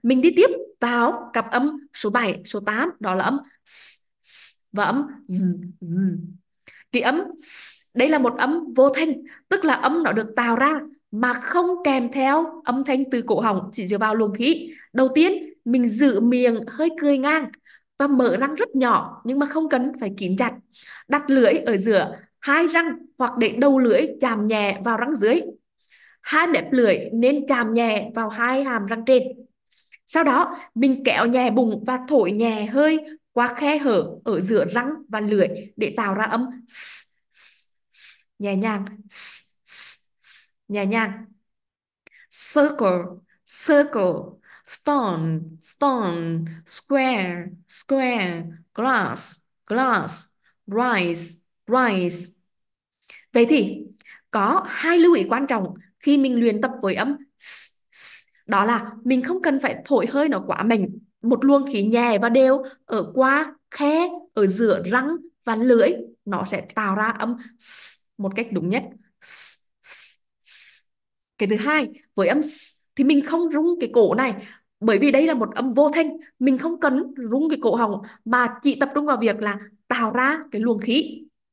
Mình đi tiếp vào cặp âm số 7, số 8, đó là âm s và âm z. Cái âm đây là một âm vô thanh, tức là âm nó được tạo ra mà không kèm theo âm thanh từ cổ họng, chỉ dựa vào luồng khí. Đầu tiên mình giữ miệng hơi cười ngang và mở răng rất nhỏ nhưng mà không cần phải kín chặt. Đặt lưỡi ở giữa hai răng hoặc để đầu lưỡi chạm nhẹ vào răng dưới. Hai mép lưỡi nên chạm nhẹ vào hai hàm răng trên. Sau đó mình kéo nhẹ bụng và thổi nhẹ hơi qua khe hở ở giữa răng và lưỡi để tạo ra âm nhẹ nhàng, nhẹ nhàng. Circle, circle, stone, stone, square, square, glass, glass, rice, rice. Vậy thì có hai lưu ý quan trọng khi mình luyện tập với âm đó là mình không cần phải thổi hơi nó quá mạnh, một luồng khí nhẹ và đều ở qua khe ở giữa răng và lưỡi nó sẽ tạo ra âm một cách đúng nhất. Cái thứ hai, với âm thì mình không rung cái cổ này, bởi vì đây là một âm vô thanh, mình không cần rung cái cổ họng mà chỉ tập trung vào việc là tạo ra cái luồng khí.